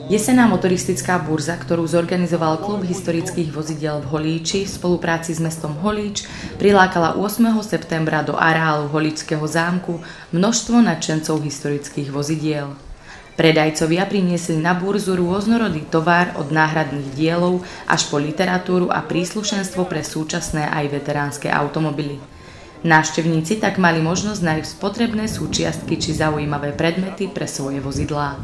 Jesenná motoristická burza, ktorú zorganizoval Klub historických vozidiel v Holíči v spolupráci s mestom Holíč, prilákala 8. septembra do areálu Holíčského zámku množstvo nadšencov historických vozidiel. Predajcovia priniesli na burzu rôznorodý tovar od náhradných dielov až po literatúru a príslušenstvo pre súčasné aj veteránske automobily. Návštevníci tak mali možnosť nájsť potrebné súčiastky či zaujímavé predmety pre svoje vozidlá.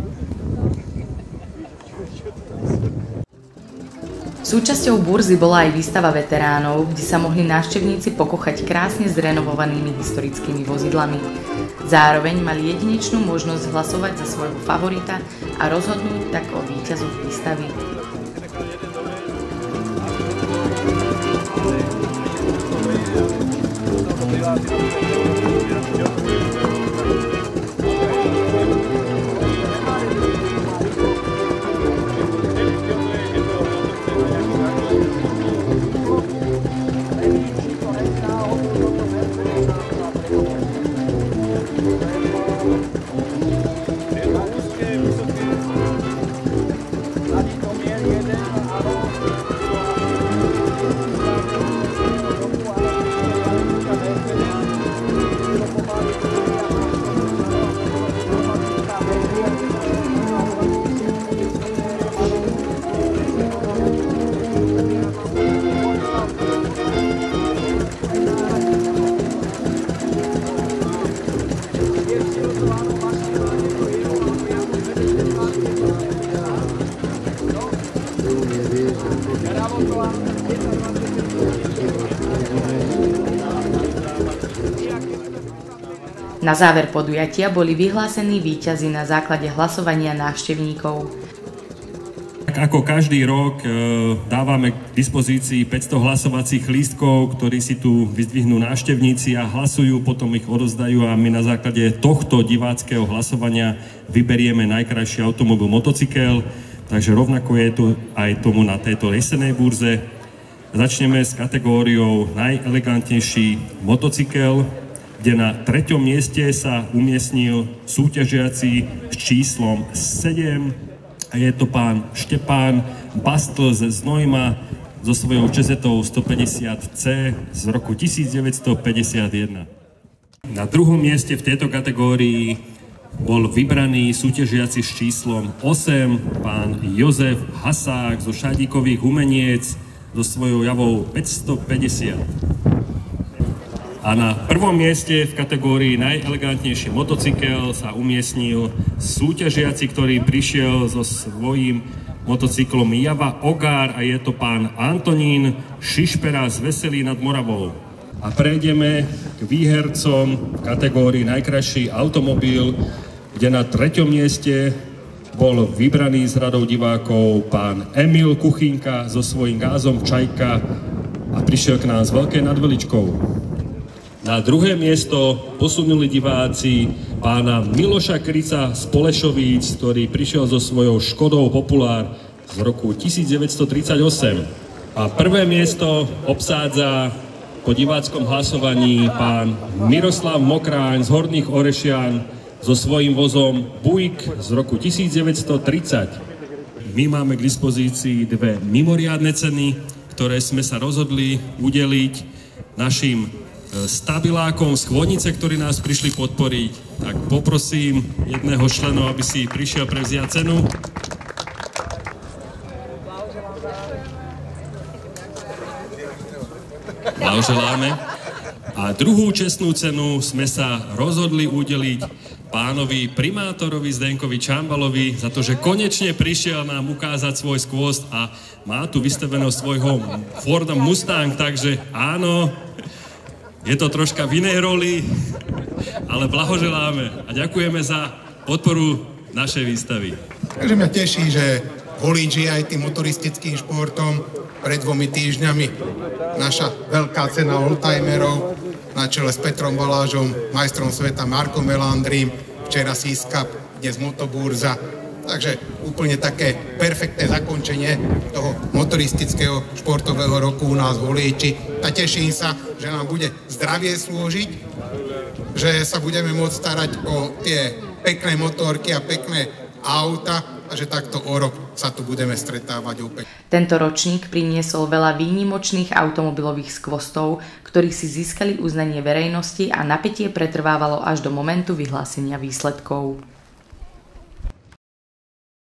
Súčasťou burzy bola aj výstava veteránov, kde sa mohli návštevníci pokochať krásne zrenovovanými historickými vozidlami. Zároveň mali jedinečnú možnosť hlasovať za svojho favorita a rozhodnúť tak o víťazoch výstavy. Na záver podujatia boli vyhlásení víťazi na základe hlasovania návštevníkov. Ako každý rok dávame k dispozícii 500 hlasovacích lístkov, ktorí si tu vyzdvihnú návštevníci a hlasujú, potom ich odovzdajú a my na základe tohto diváckeho hlasovania vyberieme najkrajší automobil, motocykel. Takže rovnako je tu aj tomu na tejto jesennej burze. Začneme s kategóriou najelegantnejší motocykel, kde na 3. mieste sa umiestnil súťažiaci s číslom 7 a je to pán Štepán Bastl ze Znojma so svojou čezetou 150C z roku 1951. Na 2. mieste v tejto kategórii bol vybraný súťažiaci s číslom 8 pán Jozef Hasák zo Šádíkových Humeniec so svojou javou 550. A na 1. mieste v kategórii najelegantnejší motocykel sa umiestnil súťažiaci, ktorý prišiel so svojím motocyklom Java Ogár a je to pán Antonín Šišpera z Veselí nad Moravou. A prejdeme k výhercom v kategórii najkrajší automobil, kde na 3. mieste bol vybraný z radou divákov pán Emil Kuchynka so svojím gázom Čajka a prišiel k nám s Veľkej nad Veličkou. Na 2. miesto posunuli diváci pána Miloša Kryca z Polešovíc, ktorý prišiel so svojou Škodou Populár z roku 1938. A 1. miesto obsádza po diváckom hlasovaní pán Miroslav Mokráň z Horných Orešian so svojím vozom Buick z roku 1930. My máme k dispozícii 2 mimoriadne ceny, ktoré sme sa rozhodli udeliť našim stabilákom z Chvodnice, ktorí nás prišli podporiť. Tak poprosím jedného členu, aby si prišiel prevziať cenu. Blahoželáme. A druhú čestnú cenu sme sa rozhodli udeliť pánovi primátorovi Zdenkovi Čambalovi za to, že konečne prišiel nám ukázať svoj skvost a má tu vystaveného svojho Forda Mustang, takže áno, je to troška v inej roli, ale blahoželáme a ďakujeme za podporu našej výstavy. Takže mňa teší, že Holíč je aj tým motoristickým športom. Pred 2 týždňami naša veľká cena oldtimerov na čele s Petrom Balážom, majstrom sveta Markom Melandrím, včera Swiss Cup, dnes Motoburza. Takže úplne také perfektné zakončenie toho motoristického športového roku u nás v Holíči. A teším sa, že nám bude zdravie slúžiť, že sa budeme môcť starať o tie pekné motorky a pekné auta a že takto o rok sa tu budeme stretávať opäť. Tento ročník priniesol veľa výnimočných automobilových skvostov, ktorí si získali uznanie verejnosti a napätie pretrvávalo až do momentu vyhlásenia výsledkov.